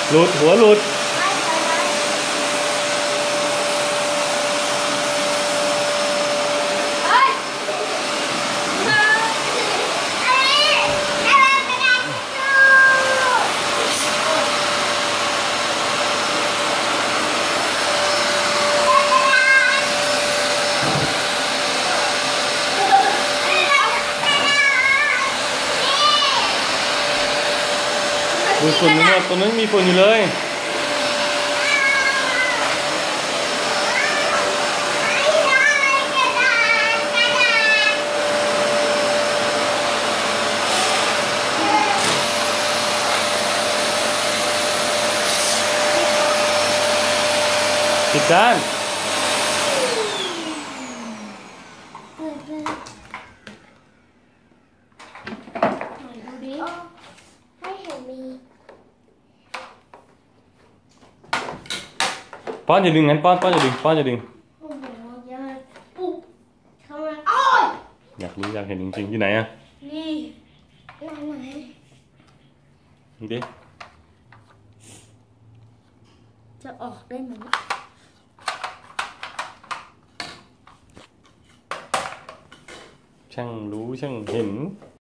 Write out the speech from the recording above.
หลุดหัวหลุดดูฝุ่นทั้งหมดตรงนั้นมีฝุ่นอยู่เลยผิดด้านป้อนอย่าดึงงั้นป้อนอย่าดึงอยากรู้อยากเห็นจริงๆอยู่ไหนอะนี่ไหนดิจะออกได้ไหมช่างรู้ช่างเห็น